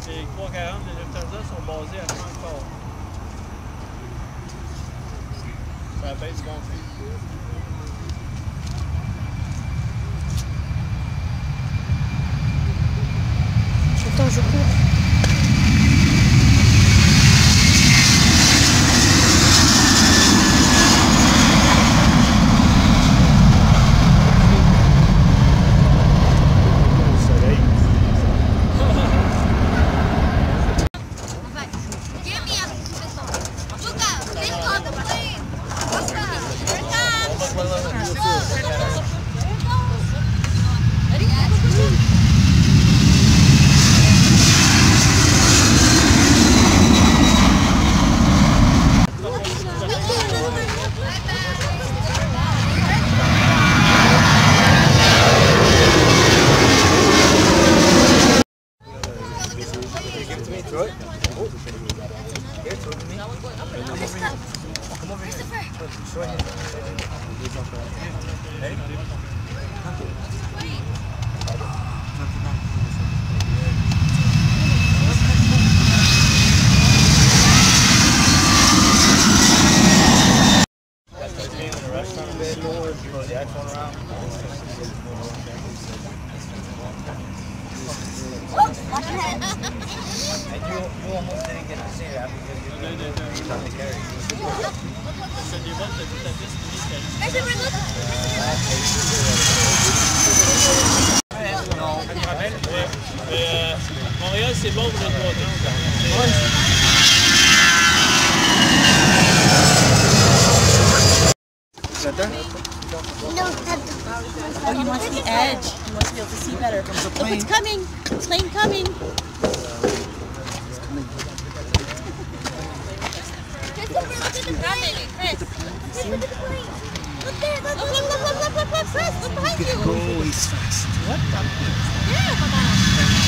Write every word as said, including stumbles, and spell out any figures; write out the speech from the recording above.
Les trois quarante de Lufthansa sont basés à Francfort. C'est la base gonflée. Attends, je cours. And you, you almost didn't get to see that because you didn't try to carry. C'est des votes de tout à fait euh, Montréal, c'est bon pour le trois Oh, he wants the edge. He wants to be able to see better. Look, it's coming. Plane coming. Look there, look, look, look, look, look, look, look, look, look behind you. Oh, he's fast. What? Yeah, come on.